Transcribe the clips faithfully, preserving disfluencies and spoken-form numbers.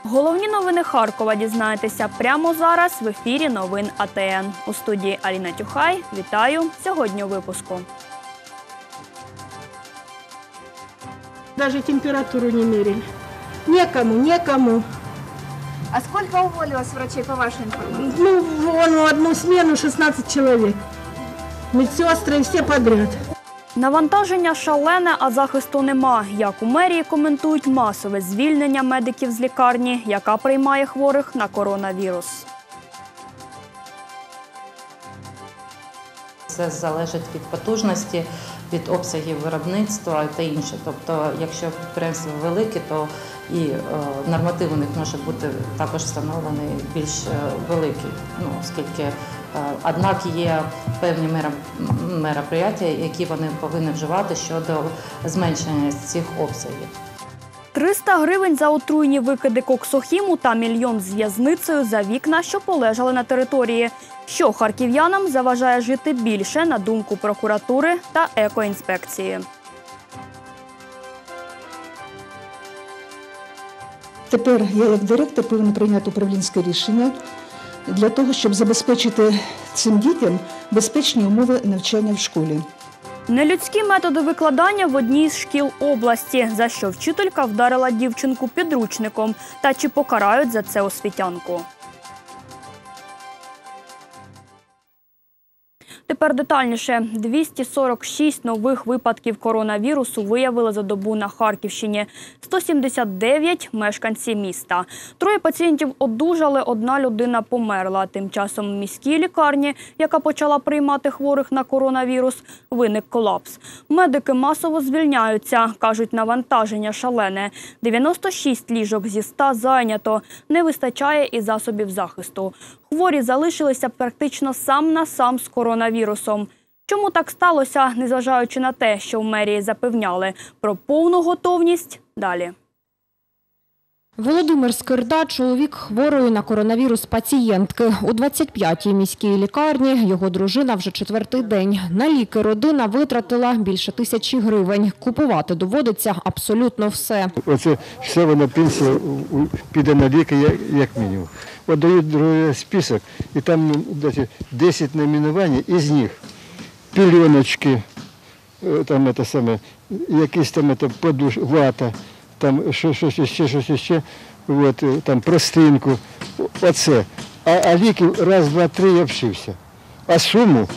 Головні новини Харкова дізнаєтеся прямо зараз в ефірі новин А Те Ен. У студії Аліна Тюхай. Вітаю! Сьогодні у випуску. Даже температуру не мерили. Некому, некому. А сколько уволилось врачей, по вашей информации? Ну, вон в одну смену шестнадцать человек. Медсестры все подряд. Навантаження шалене, а захисту нема. Як у мерії коментують масове звільнення медиків з лікарні, яка приймає хворих на коронавірус. Це залежить від потужності, від обсягів виробництва та інше. Тобто, якщо підприємство велике, то і е, норматив у них може бути також встановлений більш е, великий. Ну, оскільки, е, однак є певні мероприятия, які вони повинні вживати щодо зменшення цих обсягів. триста гривень за отруйні викиди коксохіму та мільйон з в'язницею за вікна, що полежали на території. Що харків'янам заважає жити більше, на думку прокуратури та екоінспекції. Тепер я, як директор, повинна прийняти управлінське рішення для того, щоб забезпечити цим дітям безпечні умови навчання в школі. Нелюдські методи викладання в одній з шкіл області, за що вчителька вдарила дівчинку підручником, та чи покарають за це освітянку. Тепер детальніше. двісті сорок шість нових випадків коронавірусу виявили за добу на Харківщині. сто сімдесят дев'ять – мешканці міста. Троє пацієнтів одужали, одна людина померла. Тим часом в міській лікарні, яка почала приймати хворих на коронавірус, виник колапс. Медики масово звільняються. Кажуть, навантаження шалене. дев'яносто шість ліжок зі ста зайнято. Не вистачає і засобів захисту. Хворі залишилися практично сам на сам з коронавірусом. Чому так сталося, незважаючи на те, що в мерії запевняли про повну готовність – далі. Володимир Скирда – чоловік хворої на коронавірус пацієнтки. У двадцять п'ятій міській лікарні його дружина вже четвертий день. На ліки родина витратила більше тисячі гривень. Купувати доводиться абсолютно все. Оце все воно пенсія піде на ліки як мінімум. От дають другий список, і там десять найменувань, із них пільоночки, там це саме, якісь там це подуш, вата, там щось ще, щось ще, от, там простинку, оце. А, а ліки раз, два, три і обшився. А суму,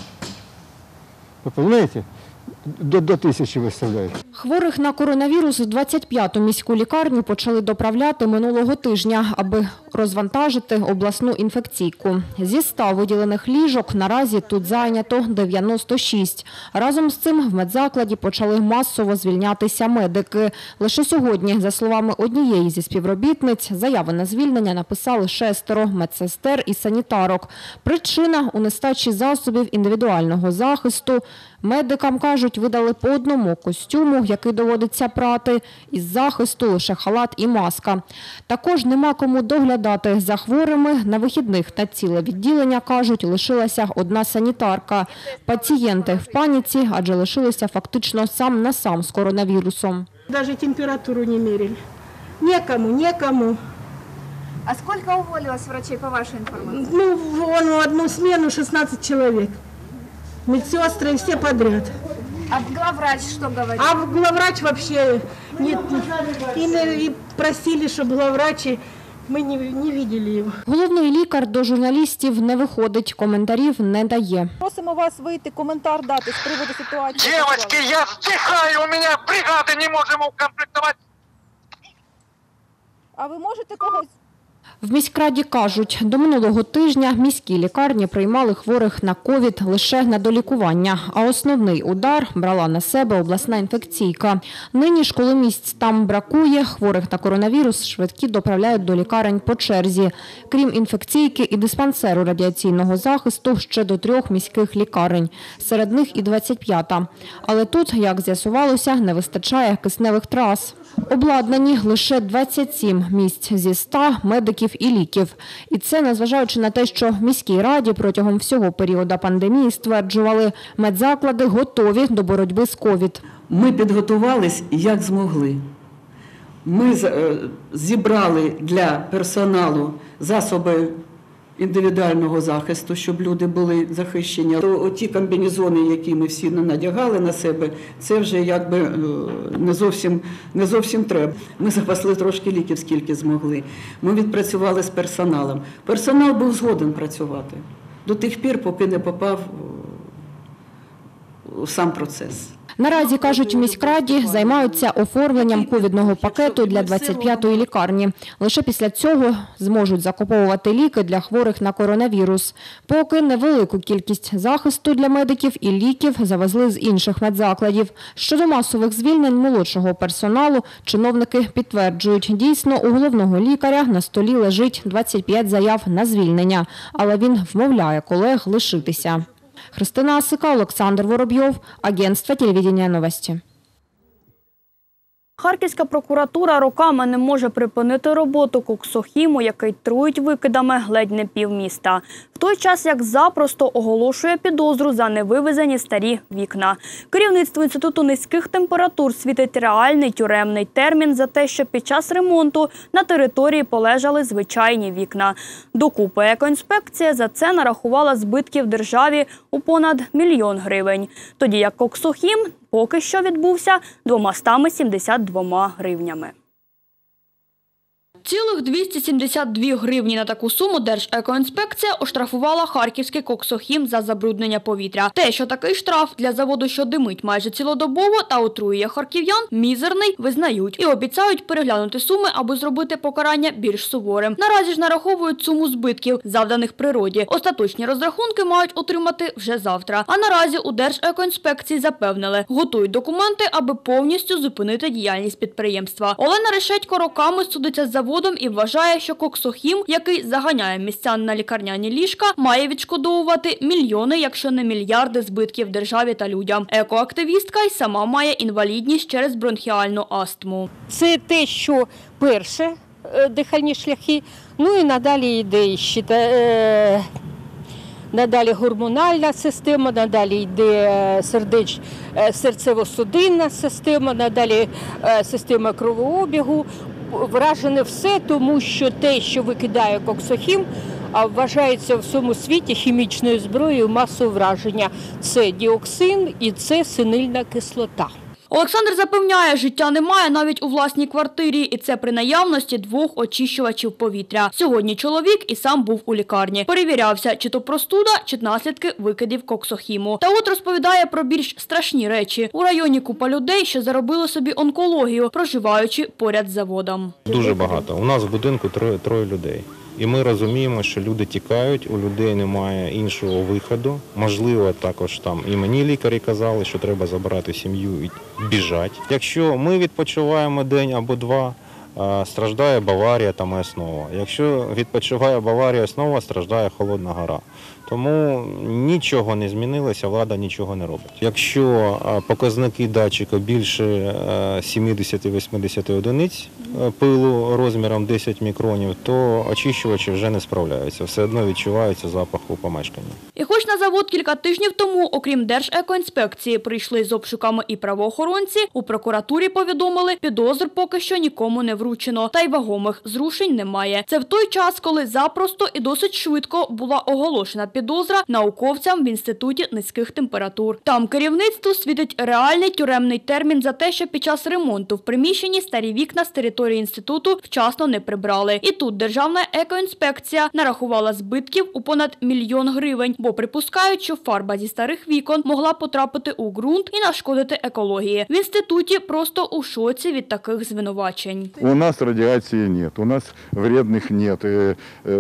ви розумієте? До, до тисячі виставляють. Хворих на коронавірус у двадцять п'яту міську лікарню почали доправляти минулого тижня, аби розвантажити обласну інфекційку. Зі ста виділених ліжок наразі тут зайнято дев'яносто шість. Разом з цим в медзакладі почали масово звільнятися медики. Лише сьогодні, за словами однієї зі співробітниць, заяви на звільнення написали шестеро медсестер і санітарок. Причина – у нестачі засобів індивідуального захисту. Медикам, кажуть, видали по одному костюму, який доводиться прати, із захисту лише халат і маска. Також нема кому доглядати за хворими. На вихідних на ціле відділення, кажуть, лишилася одна санітарка. Пацієнти в паніці, адже лишилися фактично сам на сам з коронавірусом. Даже температуру не мерили. Некому, некому. А сколько уволилось врачей, по вашей информации? Ну, вон в одну смену шестнадцать человек. Медсестры все подряд. А главврач что говорит? А главврач вообще нет. И, и просили, чтобы главврачи, мы не, не видели его. Головний лікар до журналістів не виходить, коментарів не дає. Просимо вас вийти, коментар дати з приводу ситуації. Девочки, я вздыхаю, у меня бригады не можем укомплектовать. А ви можете когось? В міськраді кажуть, до минулого тижня міські лікарні приймали хворих на ковід лише на долікування, а основний удар брала на себе обласна інфекційка. Нині ж, коли місць там бракує, хворих на коронавірус швидкі доправляють до лікарень по черзі. Крім інфекційки і диспансеру радіаційного захисту, ще до трьох міських лікарень. Серед них і двадцять п'ята. Але тут, як з'ясувалося, не вистачає кисневих трас. Обладнані лише двадцять сім місць зі ста медиків і ліків. І це незважаючи на те, що в міській раді протягом всього періоду пандемії стверджували, медзаклади готові до боротьби з ковід. Ми підготувались як змогли. Ми зібрали для персоналу засоби індивідуального захисту, щоб люди були захищені. То ті комбінезони, які ми всі надягали на себе, це вже якби не зовсім, не зовсім треба. Ми запасли трошки ліків, скільки змогли. Ми відпрацювали з персоналом. Персонал був згоден працювати до тих пір, поки не попав у сам процес. Наразі, кажуть, в міськраді займаються оформленням ковідного пакету для двадцять п'ятої лікарні. Лише після цього зможуть закуповувати ліки для хворих на коронавірус. Поки невелику кількість захисту для медиків і ліків завезли з інших медзакладів. Щодо масових звільнень молодшого персоналу, чиновники підтверджують, дійсно у головного лікаря на столі лежить двадцять п'ять заяв на звільнення, але він вмовляє колег лишитися. Христина Асика, Олександр Воробйов, агентство телевидения «Новости». Харківська прокуратура роками не може припинити роботу коксохіму, який трують викидами ледь не півміста. В той час, як запросто оголошує підозру за невивезені старі вікна. Керівництво Інституту низьких температур світить реальний тюремний термін за те, що під час ремонту на території полежали звичайні вікна. Докупи екоінспекція за це нарахувала збитків державі у понад мільйон гривень. Тоді як коксохім поки що відбувся двома сімдесят двома гривнями. Цілих двісті сімдесят дві гривні на таку суму Держекоінспекція оштрафувала харківський коксохім за забруднення повітря. Те, що такий штраф для заводу, що димить майже цілодобово та отруює харків'ян, мізерний, визнають. І обіцяють переглянути суми, аби зробити покарання більш суворим. Наразі ж нараховують суму збитків, завданих природі. Остаточні розрахунки мають отримати вже завтра. А наразі у Держекоінспекції запевнили, готують документи, аби повністю зупинити діяльність підприємства. Олена Решетько роками судиться з заводом і вважає, що коксохім, який заганяє містян на лікарняні ліжка, має відшкодовувати мільйони, якщо не мільярди збитків державі та людям. Екоактивістка й сама має інвалідність через бронхіальну астму. Це те, що перше дихальні шляхи, ну і надалі йде ще е, надалі гормональна система, надалі йде сердеч, серцево-судинна система, надалі система кровообігу. Вражене все, тому що те, що викидає коксохім, вважається в всьому світі хімічною зброєю масового враження. Це діоксин і це синильна кислота. Олександр запевняє, життя немає навіть у власній квартирі, і це при наявності двох очищувачів повітря. Сьогодні чоловік і сам був у лікарні. Перевірявся, чи то простуда, чи наслідки викидів коксохіму. Та от розповідає про більш страшні речі. У районі купа людей, що заробили собі онкологію, проживаючи поряд з заводом. Дуже багато. У нас в будинку троє, троє людей. І ми розуміємо, що люди тікають, у людей немає іншого виходу. Можливо, також там і мені лікарі казали, що треба забирати сім'ю і біжати. Якщо ми відпочиваємо день або два, страждає Баварія та Основа. Якщо відпочиває Баварія Основа, страждає Холодна Гора. Тому нічого не змінилося, влада нічого не робить. Якщо показники датчика більше сімдесят-вісімдесят одиниць пилу розміром десять мікронів, то очищувачі вже не справляються. Все одно відчувається запах у помешканні. І хоч на завод кілька тижнів тому, окрім Держекоінспекції, прийшли з обшуками і правоохоронці, у прокуратурі повідомили, підозр поки що нікому не вручено, та й вагомих зрушень немає. Це в той час, коли запросто і досить швидко була оголошена підозра науковцям в Інституті низьких температур. Там керівництву світить реальний тюремний термін за те, що під час ремонту в приміщенні старі вікна з території інституту вчасно не прибрали. І тут Державна екоінспекція нарахувала збитків у понад мільйон гривень, бо припускають, що фарба зі старих вікон могла потрапити у ґрунт і нашкодити екології. В інституті просто у шоці від таких звинувачень. У нас радиации нет, у нас вредных нет, э,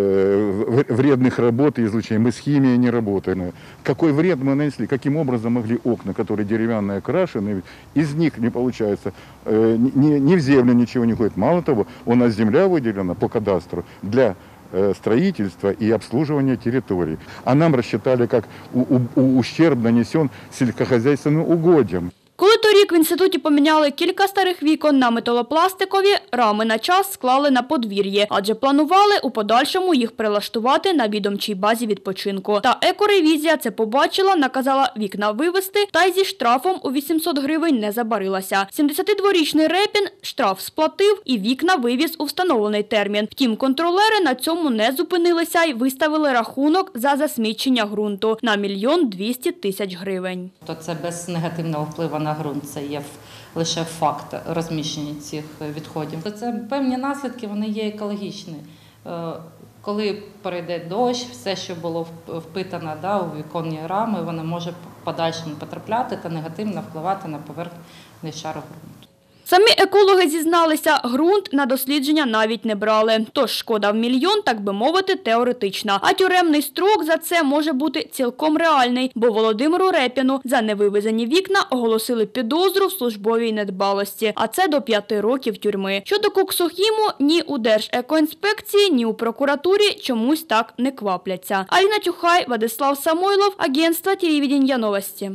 э, вредных работ и излучений. Мы с химией не работаем. Какой вред мы нанесли? Каким образом могли окна, которые деревянные окрашены, из них не получается, э, ни, ни в землю ничего не ходит. Мало того, у нас земля выделена по кадастру для э, строительства и обслуживания территорий. А нам рассчитали, как у, у, ущерб нанесен сельскохозяйственным угодьям. Коли торік в інституті поміняли кілька старих вікон на металопластикові, рами на час склали на подвір'ї, адже планували у подальшому їх прилаштувати на відомчій базі відпочинку. Та екоревізія це побачила, наказала вікна вивезти, та й зі штрафом у вісімсот гривень не забарилася. сімдесятидворічний Репін штраф сплатив і вікна вивіз у встановлений термін. Втім, контролери на цьому не зупинилися й виставили рахунок за засмічення ґрунту на мільйон двісті тисяч гривень. То це без негативного впливу на ґрунт, це є лише факт розміщення цих відходів. То це певні наслідки, вони є екологічні. Коли перейде дощ, все, що було впитано да, у віконні рами, воно може в подальшому потрапляти та негативно впливати на поверхневий шар ґрунту. Самі екологи зізналися, ґрунт на дослідження навіть не брали. Тож шкода в мільйон, так би мовити, теоретична. А тюремний строк за це може бути цілком реальний, бо Володимиру Репіну за невивезені вікна оголосили підозру в службовій недбалості, а це до п'яти років тюрми. Щодо коксохіму, ні у Держекоінспекції, ні у прокуратурі чомусь так не квапляться. Аліна Тюхай, Владислав Самойлов, агентство телевидения новості.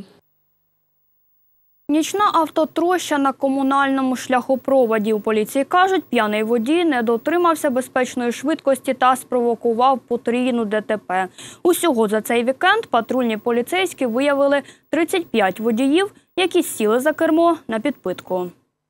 Нічна автотроща на комунальному шляхопроводі. У поліції кажуть, п'яний водій не дотримався безпечної швидкості та спровокував потрійну ДТП. Усього за цей вікенд патрульні поліцейські виявили тридцять п'ять водіїв, які сіли за кермо на підпитку.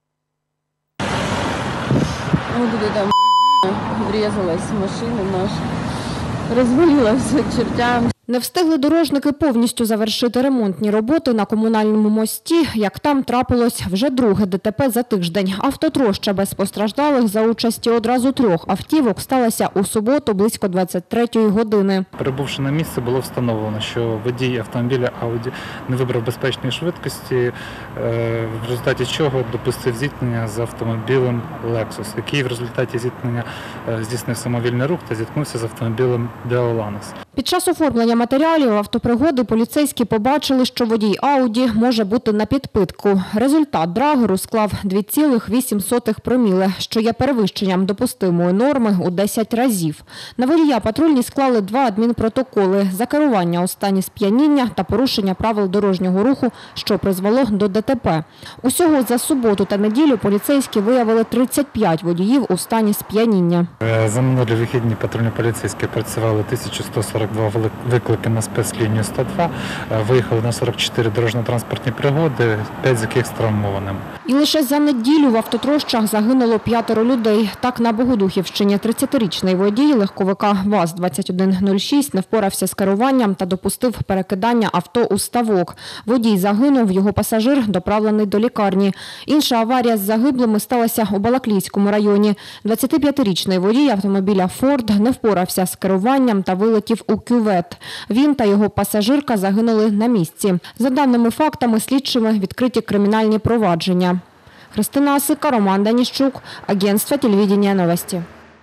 Вот это там врезалась машина наша, розвалилася к чертям. Не встигли дорожники повністю завершити ремонтні роботи на комунальному мості, як там трапилось вже друге ДТП за тиждень. Автотроща без постраждалих за участі одразу трьох автівок сталася у суботу близько двадцять третьої години. Прибувши на місце, було встановлено, що водій автомобіля Audi не вибрав безпечної швидкості, в результаті чого допустив зіткнення з автомобілем Lexus, який в результаті зіткнення здійснив самовільний рух та зіткнувся з автомобілем Deolanus. Під час оформлення матеріалів автопригоди поліцейські побачили, що водій Ауді може бути на підпитку. Результат драгеру склав дві цілих вісім сотих проміле, що є перевищенням допустимої норми у десять разів. На водія патрульні склали два адмінпротоколи за керування у стані сп'яніння та порушення правил дорожнього руху, що призвело до ДТП. Усього за суботу та неділю поліцейські виявили тридцять п'ять водіїв у стані сп'яніння. За минулі вихідні патрульні поліцейські працювали тисяча сто сорок два виклики на спецлінію сто два, виїхали на сорок чотири дорожньо-транспортні пригоди, п'ять з яких з травмованими. І лише за неділю в автотрощах загинуло п'ятеро людей. Так, на Богодухівщині тридцятирічний водій легковика ВАЗ двадцять один нуль шість не впорався з керуванням та допустив перекидання авто у ставок. Водій загинув, його пасажир доправлений до лікарні. Інша аварія з загиблими сталася у Балаклійському районі. двадцятип'ятирічний водій автомобіля «Форд» не впорався з керуванням та вилетів у кювет. Він та його пасажирка загинули на місці. За даними фактами, слідчими відкриті кримінальні провадження. Христина Осика, Роман Даніщук, агентство телевидения новості.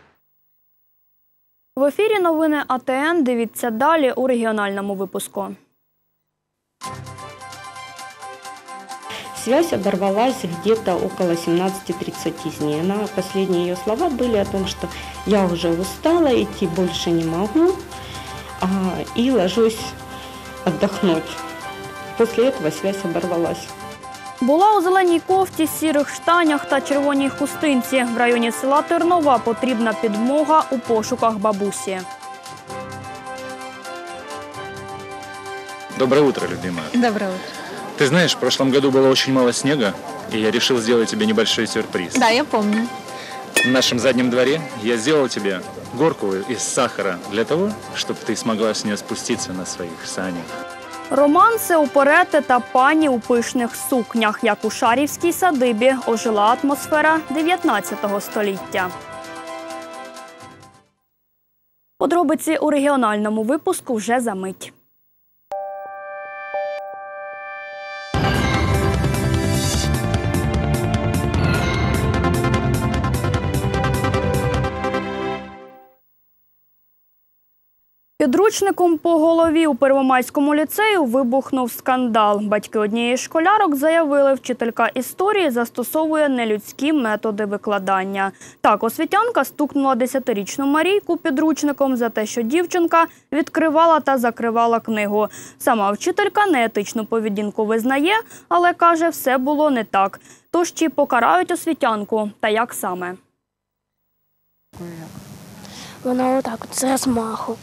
В ефірі новини А Т Н. Дивіться далі у регіональному випуску. Связь оборвалась где-то около семнадцати тридцати с ней. Она, последние ее слова были о том, что я уже устала, идти больше не могу, а, и ложусь отдохнуть. После этого связь оборвалась. Була у зеленій кофті, сірих штанях та червоній хустинці. В районі села Тернова потрібна підмога у пошуках бабусі. Доброе утро, любимая. Доброе утро. Ты знаешь, в прошлом году было очень мало снега, и я решил сделать тебе небольшой сюрприз. Да, я помню. В нашем заднем дворе я сделал тебе горку из сахара для того, чтобы ты смогла с нее спуститься на своих санях. Романси, оперети та пані у пишних сукнях. Як у Шарівській садибі ожила атмосфера дев'ятнадцятого століття. Подробиці у регіональному випуску вже за мить. Підручником по голові у Первомайському ліцею вибухнув скандал. Батьки однієї з школярок заявили, вчителька історії застосовує нелюдські методи викладання. Так, освітянка стукнула десятирічну Марійку підручником за те, що дівчинка відкривала та закривала книгу. Сама вчителька неетичну поведінку визнає, але каже, все було не так. Тож чи покарають освітянку, та як саме? Вона отак от з розмаху.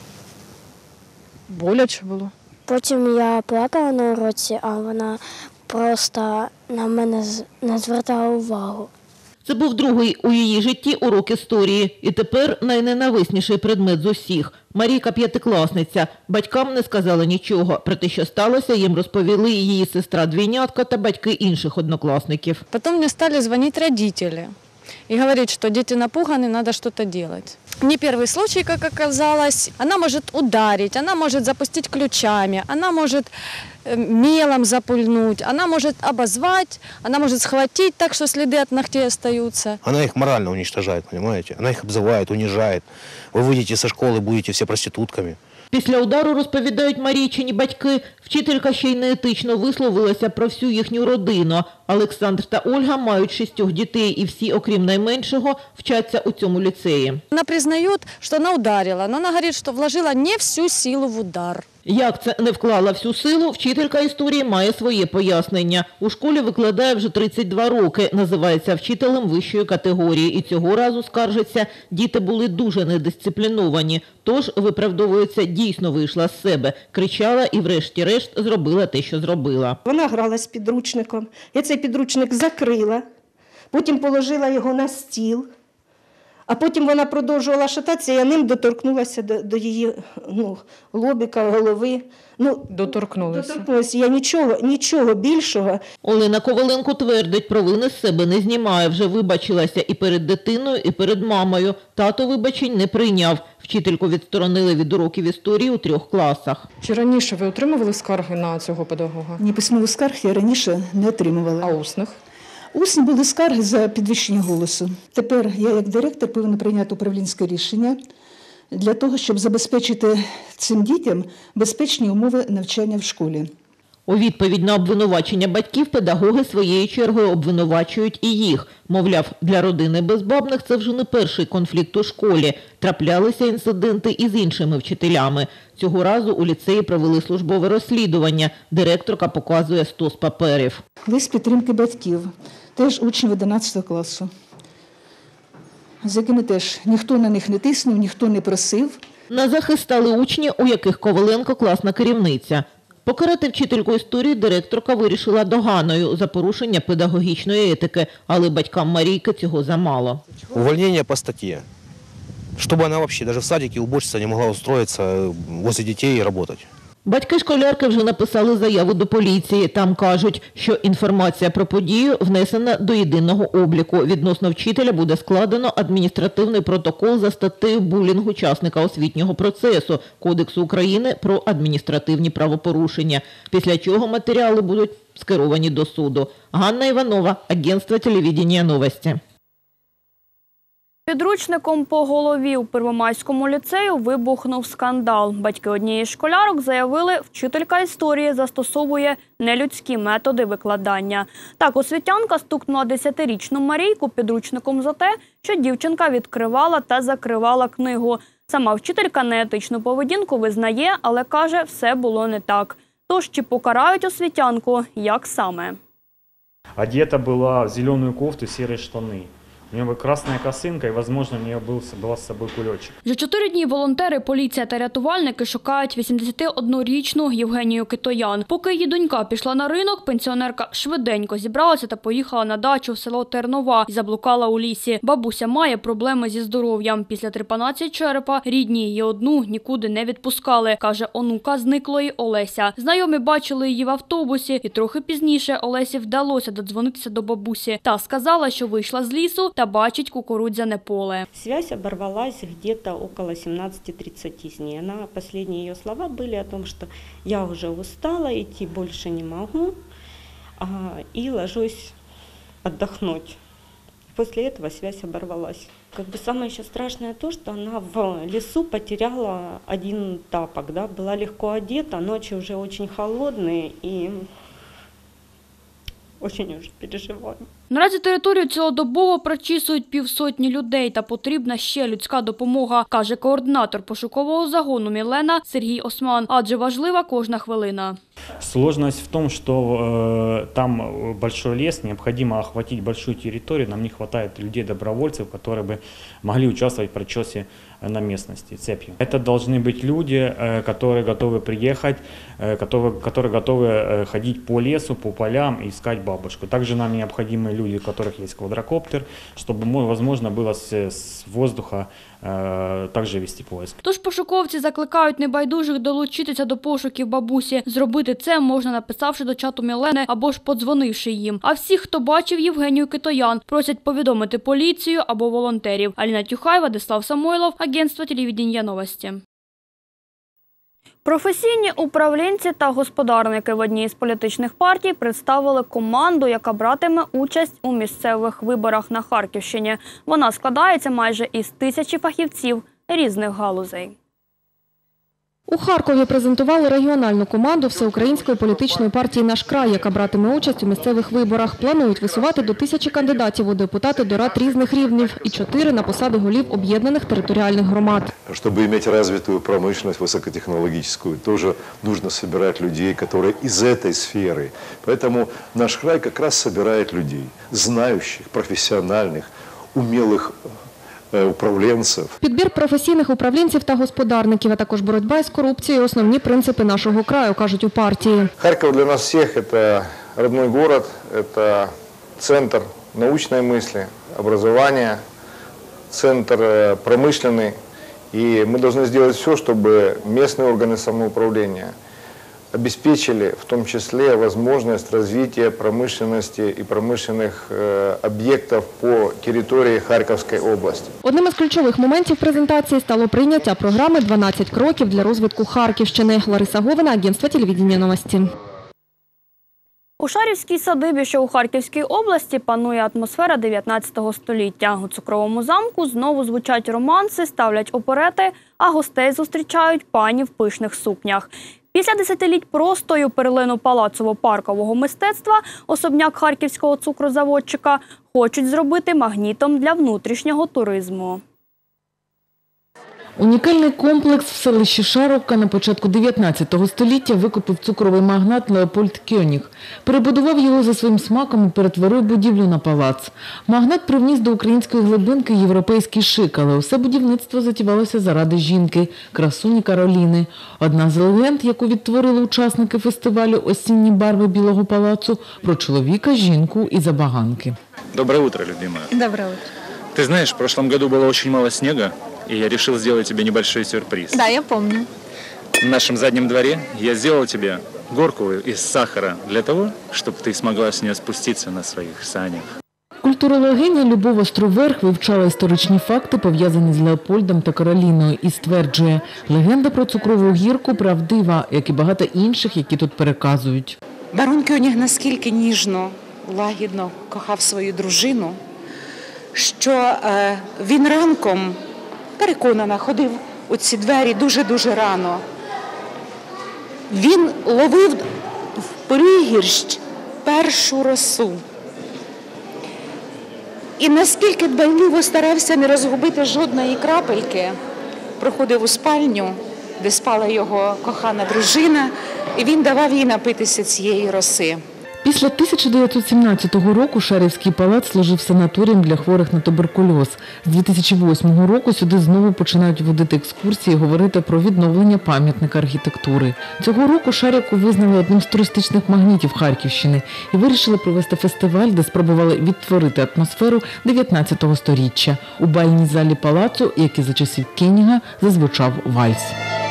Боляче було? Потім я плакала на уроці, а вона просто на мене не звертала увагу. Це був другий у її житті урок історії. І тепер найненависніший предмет з усіх. Марійка п'ятикласниця. Батькам не сказала нічого. Про те, що сталося, їм розповіли її сестра-двійнятка та батьки інших однокласників. Потім мені стали дзвонити батьки и говорить, что дети напуганы, надо что-то делать. Не первый случай, как оказалось. Она может ударить, она может запустить ключами, она может мелом запульнуть, она может обозвать, она может схватить так, что следы от ногтей остаются. Она их морально уничтожает, понимаете? Она их обзывает, унижает. Вы выйдете со школы, будете все проститутками. Після удару, розповідають Марійчині батьки, вчителька ще й неетично висловилася про всю їхню родину. Олександр та Ольга мають шістьох дітей і всі, окрім найменшого, вчаться у цьому ліцеї. Вона признає, що вона ударила, але вона говорить, що вложила не всю силу в удар. Як це не вклала всю силу, вчителька історії має своє пояснення. У школі викладає вже тридцять два роки, називається вчителем вищої категорії. І цього разу, скаржиться, діти були дуже недисципліновані. Тож, виправдовується, дійсно вийшла з себе, кричала і врешті-решт зробила те, що зробила. Вона грала з підручником, я цей підручник закрила, потім положила його на стіл. А потім вона продовжувала шататися, я ним доторкнулася до, до її ну, лобіка, голови. Ну, доторкнулася. Доторкнулася. Я нічого, нічого більшого. Олена Коваленко твердить, провини з себе не знімає. Вже вибачилася і перед дитиною, і перед мамою. Тато вибачень не прийняв. Вчительку відсторонили від уроків історії у трьох класах. Чи раніше ви отримували скарги на цього педагога? Ні, письмових скарг я раніше не отримувала. А усних? Усні були скарги за підвищення голосу. Тепер я, як директор, повинна прийняти управлінське рішення для того, щоб забезпечити цим дітям безпечні умови навчання в школі. У відповідь на обвинувачення батьків педагоги своєю чергою обвинувачують і їх. Мовляв, для родини безбабних це вже не перший конфлікт у школі. Траплялися інциденти і з іншими вчителями. Цього разу у ліцеї провели службове розслідування. Директорка показує стос паперів. Лист підтримки батьків, теж учнів одинадцятого класу, з якими теж ніхто на них не тиснув, ніхто не просив. На захист стали учні, у яких Коваленко класна керівниця. Покарати вчительку історії директорка вирішила доганою за порушення педагогічної етики, але батькам Марійки цього замало. Увольнение по статье. Чтобы она вообще даже в садике уборщица не могла устроиться возле детей и работать. Батьки школярки вже написали заяву до поліції. Там кажуть, що інформація про подію внесена до єдиного обліку. Відносно вчителя буде складено адміністративний протокол за статтею булінг учасника освітнього процесу Кодексу України про адміністративні правопорушення. Після чого матеріали будуть скеровані до суду. Ганна Іванова, агентство телевидения «Новості». Підручником по голові у Первомайському ліцею вибухнув скандал. Батьки однієї з школярок заявили, вчителька історії застосовує нелюдські методи викладання. Так, освітянка стукнула десятирічну Марійку підручником за те, що дівчинка відкривала та закривала книгу. Сама вчителька неетичну поведінку визнає, але каже, все було не так. Тож, чи покарають освітянку, як саме? Одета была в зеленую кофту, серые штаны. У нее была красная косынка, и, возможно, у нее был, была с собой кульочек. Вже чотири дні волонтери, поліція та рятувальники шукають вісімдесятиоднорічну Євгенію Китоян. Поки її донька пішла на ринок, пенсіонерка швиденько зібралася та поїхала на дачу в село Тернова і заблукала у лісі. Бабуся має проблеми зі здоров'ям. Після трепанації черепа рідні її одну нікуди не відпускали, каже онука зниклої Олеся. Знайомі бачили її в автобусі, і трохи пізніше Олесі вдалося додзвонитися до бабусі. Та сказала, що вийшла з лісу та бачить кукурудзяне поле. Связь оборвалась где-то около семнадцати тридцати с ней. Она, последние ее слова были о том, что я уже устала, идти больше не могу, а, и ложусь отдохнуть. После этого связь оборвалась. Как бы самое еще страшное то, что она в лесу потеряла один тапок, да, была легко одета, ночи уже очень холодные и очень уже переживаю. Наразі територію цілодобово прочісують півсотні людей та потрібна ще людська допомога, каже координатор пошукового загону «Мілена» Сергій Осман, адже важлива кожна хвилина. Сложность в том, что э, там большой лес, необходимо охватить большую территорию, нам не хватает людей-добровольцев, которые бы могли участвовать в прочесе на местности цепью. Это должны быть люди, э, которые готовы приехать, э, которые, которые готовы э, ходить по лесу, по полям и искать бабушку. Также нам необходимы люди, у которых есть квадрокоптер, чтобы возможно было с, с воздуха э, также вести поиск. Тож пошуковці закликають небайдужих долучитися до пошуків бабусі. Зробити це можна, написавши до чату Мілени або ж подзвонивши їм. А всіх, хто бачив Євгенію Китоян, просять повідомити поліцію або волонтерів. Аліна Тюхай, Владислав Самойлов, агентство телевидения «Новості». Професійні управлінці та господарники в одній з політичних партій представили команду, яка братиме участь у місцевих виборах на Харківщині. Вона складається майже із тисячі фахівців різних галузей. У Харкові презентували регіональну команду Всеукраїнської політичної партії «Наш край», яка братиме участь у місцевих виборах. Планують висувати до тисячі кандидатів у депутати до рад різних рівнів і чотири на посади голів об'єднаних територіальних громад. Щоб мати розвиту промисловість високотехнологічну, теж потрібно збирати людей, які із цієї сфери. Тому «Наш край» якраз збирає людей, знаючих, професіональних, умілих управлінців. Підбір професійних управлінців та господарників, а також боротьба із корупцією – основні принципи нашого краю, кажуть у партії. Харків для нас всіх – це родной город, це центр научної мислі, образування, центр промышленный. И мы должны сделать все, чтобы местные органы самоуправления обеспечили в том числе возможность развития промышленности и промышленных э, объектов по территории Харківської області. Одним із ключових моментів презентації стало прийняття програми «дванадцять кроків для розвитку Харківщини». Лариса Говина, агентство телевидения «Новості». У Шарівській садибі, що у Харківській області, панує атмосфера дев'ятнадцятого століття. У цукровому замку знову звучать романси, ставлять оперети, а гостей зустрічають пані в пишних сукнях. Після десятиліть простою перлину палацово-паркового мистецтва особняк харківського цукрозаводчика хочуть зробити магнітом для внутрішнього туризму. Унікальний комплекс в селищі Шаровка на початку дев'ятнадцятого століття викупив цукровий магнат Леопольд Кьоніг. Перебудував його за своїм смаком і перетворив будівлю на палац. Магнат привніс до української глибинки європейський шик, але усе будівництво затівалося заради жінки – красуні Кароліни. Одна з легенд, яку відтворили учасники фестивалю «Осінні барви Білого палацу» – про чоловіка, жінку і забаганки. Доброе утро, любимая. Доброе утро. Ты знаешь, в прошлом году было очень мало снега, и я решил сделать тебе небольшой сюрприз. Да, я помню. В нашем заднем дворе я сделал тебе горку из сахара для того, чтобы ты смогла с нее спуститься на своих санях. Культурологиня Любов Островерх вивчала історичні факти, пов'язані з Леопольдом та Кароліною, і стверджує, легенда про цукрову гірку правдива, як і багато інших, які тут переказують. Барон Кьоніг наскільки ніжно, лагідно кохав свою дружину, що е, він ранком, переконана, ходив у ці двері дуже-дуже рано. Він ловив в пригірщ першу росу. І наскільки дбайливо старався не розгубити жодної крапельки, проходив у спальню, де спала його кохана дружина, і він давав їй напитися цієї роси. Після тисяча дев'ятсот сімнадцятого року Шарівський палац служив санаторієм для хворих на туберкульоз. З дві тисячі восьмого року сюди знову починають водити екскурсії і говорити про відновлення пам'ятника архітектури. Цього року Шарівку визнали одним з туристичних магнітів Харківщини і вирішили провести фестиваль, де спробували відтворити атмосферу дев'ятнадцятого сторіччя. У бальній залі палацу, як і за часів Кьоніга, зазвучав вальс.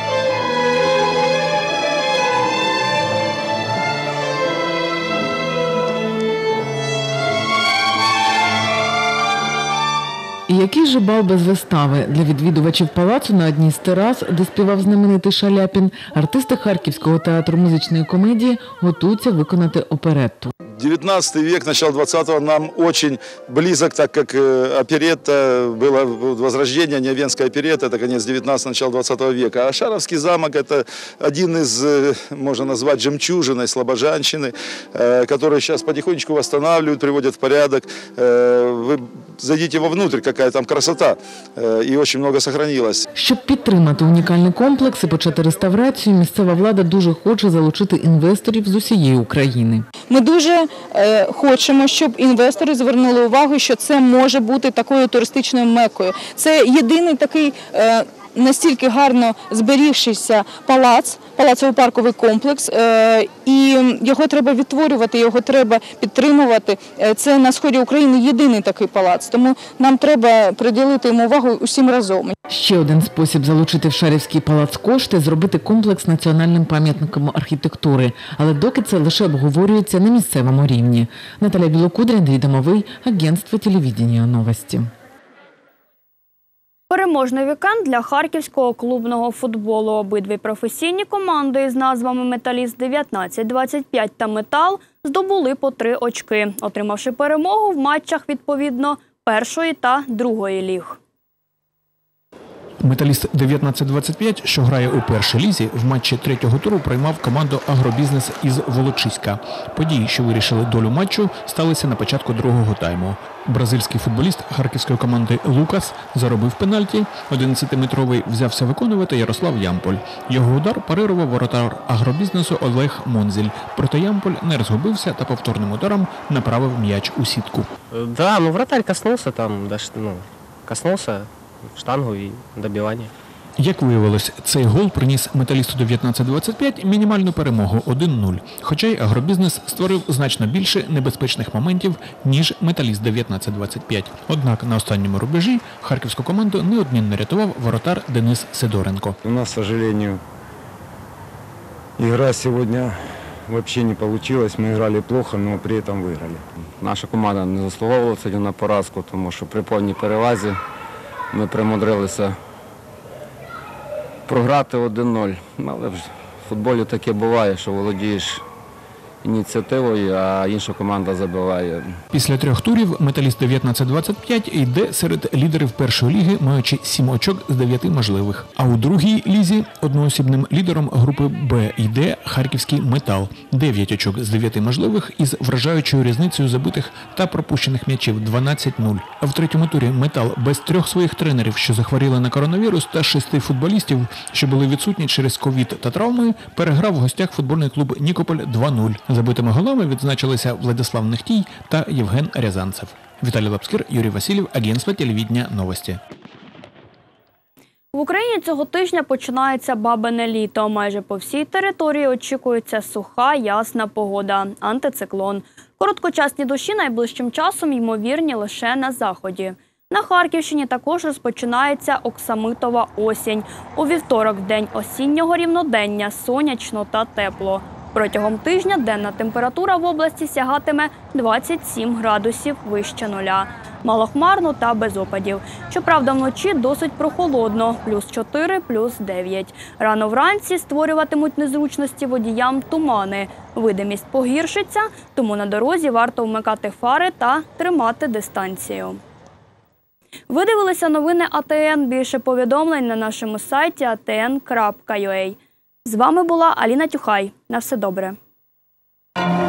І який же бал без вистави? Для відвідувачів палацу на одній з терас, де співав знаменитий Шаляпін, артисти Харківського театру музичної комедії готуються виконати оперетту. девятнадцатый век, начало двадцатого нам очень близок, так как оперетта, было возрождение, Неовенская оперетта, это конец девятнадцатого, начало двадцатого века. А Шаровский замок – это один из, можно назвать, жемчужиной Слобожанщины, который сейчас потихонечку восстанавливают, приводят в порядок. Вы зайдите вовнутрь, какая там красота, и очень много сохранилось. Щоб підтримати унікальний комплекс і почати реставрацію, місцева влада дуже хоче залучити інвесторів з усієї України. Ми дуже е, хочемо, щоб інвестори звернули увагу, що це може бути такою туристичною мекою. Це єдиний такий е, настільки гарно зберігшийся палац, палацово-парковий комплекс, е, і його треба відтворювати, його треба підтримувати. Це на сході України єдиний такий палац, тому нам треба приділити йому увагу усім разом. Ще один спосіб залучити в Шарівський палац кошти – зробити комплекс національним пам'ятником архітектури. Але доки це лише обговорюється на місцевому рівні. Наталя Білокудря, Андрій Домовий, агентство телевидения «Новості». Переможний вікенд для харківського клубного футболу. Обидві професійні команди із назвами «Металіст дев'ятнадцять двадцять п'ять» та «Метал» здобули по три очки, отримавши перемогу в матчах, відповідно, першої та другої ліг. Металіст дев'ятнадцять двадцять п'ять, що грає у першій лізі, в матчі третього туру приймав команду «Агробізнес» із Волочиська. Події, що вирішили долю матчу, сталися на початку другого тайму. Бразильський футболіст харківської команди Лукас заробив пенальті, одинадцятиметровий взявся виконувати Ярослав Ямполь. Його удар парирував воротар «Агробізнесу» Олег Монзіль. Проте Ямполь не розгубився та повторним ударом направив м'яч у сітку. Да, ну вратарь коснулся там, даже, ну, коснулся штангу і добивання. Як виявилось, цей гол приніс металісту дев'ятнадцять двадцять п'ять мінімальну перемогу один нуль. Хоча й «Агробізнес» створив значно більше небезпечних моментів, ніж металіст дев'ятнадцять двадцять п'ять. Однак на останньому рубежі харківську команду неодмінно рятував воротар Денис Сидоренко. У нас, к сожалению, игра сегодня вообще не получилась. Мы играли плохо, но при этом выиграли. Наша команда не заслуговувала сьогодні на поразку, тому що при повній перевазі ми примудрилися програти один нуль. Але в футболі таке буває, що володієш ініціативою, а інша команда забиває. Після трьох турів металіст дев'ятнадцять двадцять п'ять йде серед лідерів першої ліги, маючи сім очок з дев'яти можливих. А у другій лізі одноосібним лідером групи «Б» йде харківський «Метал». дев'ять очок з дев'яти можливих із вражаючою різницею забитих та пропущених м'ячів дванадцять нуль. А в третьому турі «Метал» без трьох своїх тренерів, що захворіли на коронавірус, та шести футболістів, що були відсутні через ковід та травми, переграв в гостях футбольний клуб «Нікополь» два нуль. Забитими голами відзначилися Владислав Нехтій та Євген Рязанцев. Віталій Лапскір, Юрій Васильєв, агентство телевидения «Новості». В Україні цього тижня починається бабине літо. Майже по всій території очікується суха, ясна погода – антициклон. Короткочасні дощі найближчим часом ймовірні лише на заході. На Харківщині також розпочинається оксамитова осінь. У вівторок – день осіннього рівнодення, сонячно та тепло. Протягом тижня денна температура в області сягатиме двадцять сім градусів вище нуля. Малохмарно та без опадів. Щоправда, вночі досить прохолодно – плюс чотири, плюс дев'ять. Рано вранці створюватимуть незручності водіям тумани. Видимість погіршиться, тому на дорозі варто вмикати фари та тримати дистанцію. Ви дивилися новини А Те Ен. Більше повідомлень на нашому сайті а те ен крапка ю а. З вами була Аліна Тюхай. На все добре.